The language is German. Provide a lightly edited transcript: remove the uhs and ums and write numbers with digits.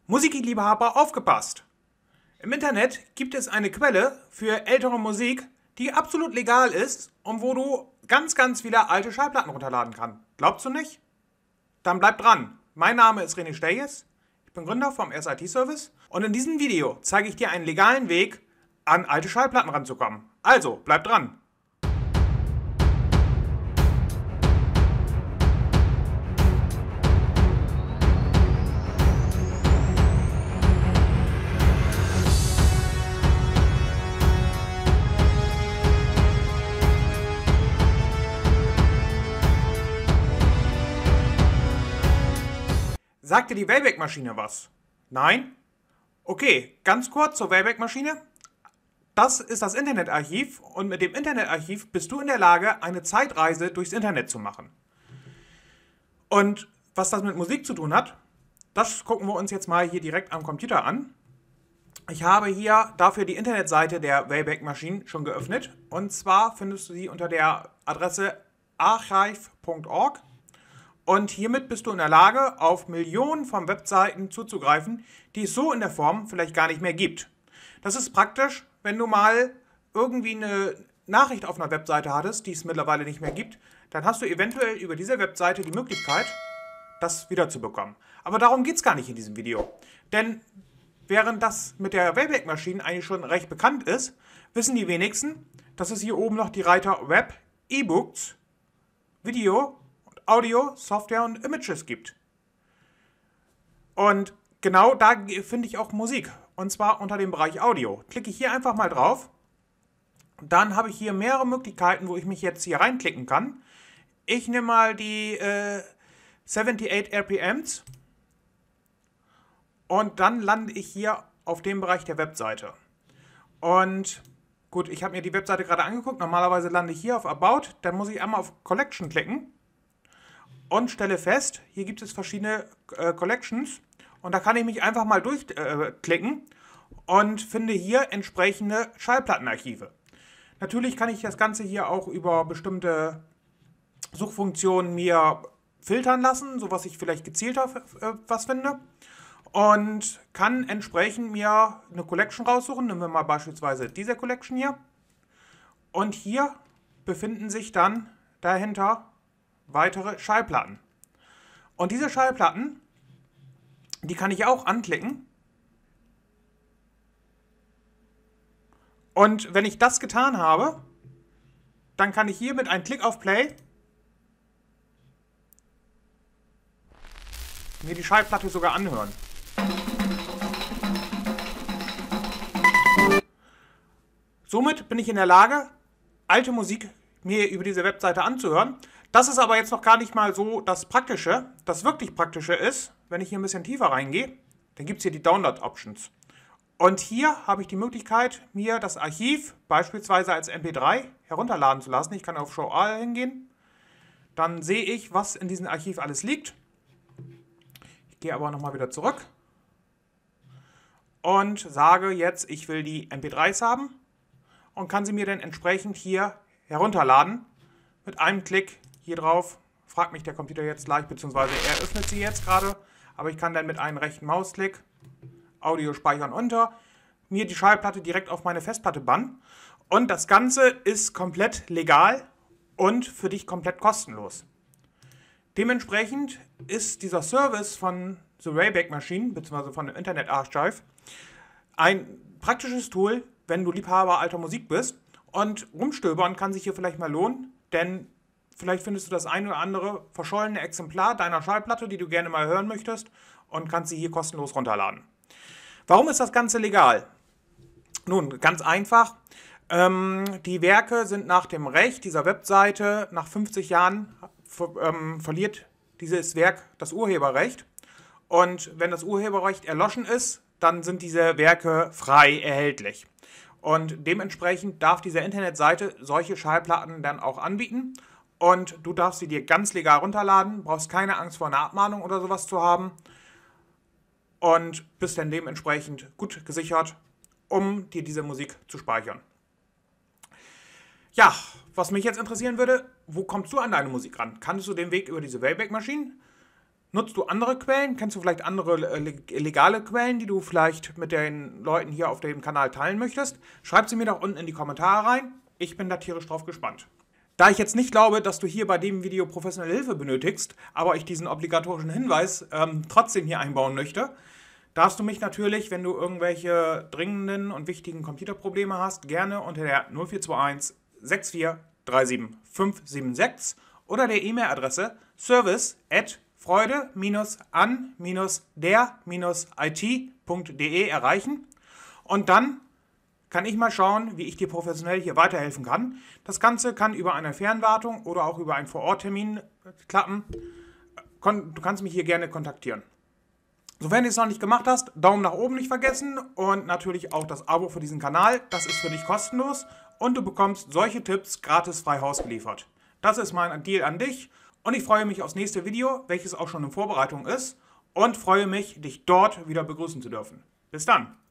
Musikliebhaber, aufgepasst! Im Internet gibt es eine Quelle für ältere Musik, die absolut legal ist und wo du ganz viele alte Schallplatten runterladen kannst. Glaubst du nicht? Dann bleib dran. Mein Name ist René Steyes, ich bin Gründer vom SIT-Service und in diesem Video zeige ich dir einen legalen Weg, an alte Schallplatten ranzukommen. Also, bleib dran! Sagt dir die Wayback-Maschine was? Nein? Okay, ganz kurz zur Wayback-Maschine. Das ist das Internetarchiv und mit dem Internetarchiv bist du in der Lage, eine Zeitreise durchs Internet zu machen. Und was das mit Musik zu tun hat, das gucken wir uns jetzt mal hier direkt am Computer an. Ich habe hier dafür die Internetseite der Wayback-Maschine schon geöffnet. Und zwar findest du sie unter der Adresse archive.org. Und hiermit bist du in der Lage, auf Millionen von Webseiten zuzugreifen, die es so in der Form vielleicht gar nicht mehr gibt. Das ist praktisch, wenn du mal irgendwie eine Nachricht auf einer Webseite hattest, die es mittlerweile nicht mehr gibt, dann hast du eventuell über diese Webseite die Möglichkeit, das wiederzubekommen. Aber darum geht es gar nicht in diesem Video. Denn während das mit der Wayback-Maschine eigentlich schon recht bekannt ist, wissen die wenigsten, dass es hier oben noch die Reiter Web, E-Books, Video, Audio, Software und Images gibt. Und genau da finde ich auch Musik. Und zwar unter dem Bereich Audio. Klicke ich hier einfach mal drauf. Dann habe ich hier mehrere Möglichkeiten, wo ich mich jetzt hier reinklicken kann. Ich nehme mal die 78 RPMs. Und dann lande ich hier auf dem Bereich der Webseite. Und gut, ich habe mir die Webseite gerade angeguckt. Normalerweise lande ich hier auf About. Dann muss ich einmal auf Collection klicken. Und stelle fest, hier gibt es verschiedene Collections und da kann ich mich einfach mal durchklicken und finde hier entsprechende Schallplattenarchive. Natürlich kann ich das Ganze hier auch über bestimmte Suchfunktionen mir filtern lassen, so was ich vielleicht gezielter was finde, und kann entsprechend mir eine Collection raussuchen. Nehmen wir mal beispielsweise diese Collection hier. Und hier befinden sich dann dahinter weitere Schallplatten. Und diese Schallplatten, die kann ich auch anklicken. Und wenn ich das getan habe, dann kann ich hier mit einem Klick auf Play mir die Schallplatte sogar anhören. Somit bin ich in der Lage, alte Musik mir über diese Webseite anzuhören. Das ist aber jetzt noch gar nicht mal so das Praktische. Das wirklich Praktische ist, wenn ich hier ein bisschen tiefer reingehe, dann gibt es hier die Download-Options. Und hier habe ich die Möglichkeit, mir das Archiv beispielsweise als MP3 herunterladen zu lassen. Ich kann auf Show All hingehen. Dann sehe ich, was in diesem Archiv alles liegt. Ich gehe aber nochmal wieder zurück und sage jetzt, ich will die MP3s haben und kann sie mir dann entsprechend hier herunterladen. Mit einem Klick hier drauf, fragt mich der Computer jetzt gleich, beziehungsweise er öffnet sie jetzt gerade, aber ich kann dann mit einem rechten Mausklick Audio speichern unter, mir die Schallplatte direkt auf meine Festplatte bannen und das Ganze ist komplett legal und für dich komplett kostenlos. Dementsprechend ist dieser Service von The Wayback Machine, beziehungsweise von dem Internet Archive, ein praktisches Tool, wenn du Liebhaber alter Musik bist, und rumstöbern kann sich hier vielleicht mal lohnen, denn vielleicht findest du das ein oder andere verschollene Exemplar deiner Schallplatte, die du gerne mal hören möchtest, und kannst sie hier kostenlos runterladen. Warum ist das Ganze legal? Nun, ganz einfach. Die Werke sind nach dem Recht dieser Webseite, nach 50 Jahren verliert dieses Werk das Urheberrecht. Und wenn das Urheberrecht erloschen ist, dann sind diese Werke frei erhältlich. Und dementsprechend darf diese Internetseite solche Schallplatten dann auch anbieten. Und du darfst sie dir ganz legal runterladen, brauchst keine Angst vor einer Abmahnung oder sowas zu haben. Und bist dann dementsprechend gut gesichert, um dir diese Musik zu speichern. Ja, was mich jetzt interessieren würde, wo kommst du an deine Musik ran? Kannst du den Weg über diese Wayback Machine? Nutzt du andere Quellen? Kennst du vielleicht andere legale Quellen, die du vielleicht mit den Leuten hier auf dem Kanal teilen möchtest? Schreib sie mir doch unten in die Kommentare rein. Ich bin da tierisch drauf gespannt. Da ich jetzt nicht glaube, dass du hier bei dem Video professionelle Hilfe benötigst, aber ich diesen obligatorischen Hinweis trotzdem hier einbauen möchte, darfst du mich natürlich, wenn du irgendwelche dringenden und wichtigen Computerprobleme hast, gerne unter der 0421 6437 576 oder der E-Mail-Adresse service@freude-an-der-it.de erreichen. Und dann kann ich mal schauen, wie ich dir professionell hier weiterhelfen kann. Das Ganze kann über eine Fernwartung oder auch über einen Vororttermin klappen. Du kannst mich hier gerne kontaktieren. Sofern du es noch nicht gemacht hast, Daumen nach oben nicht vergessen und natürlich auch das Abo für diesen Kanal. Das ist für dich kostenlos und du bekommst solche Tipps gratis frei Haus geliefert. Das ist mein Deal an dich und ich freue mich aufs nächste Video, welches auch schon in Vorbereitung ist und freue mich, dich dort wieder begrüßen zu dürfen. Bis dann!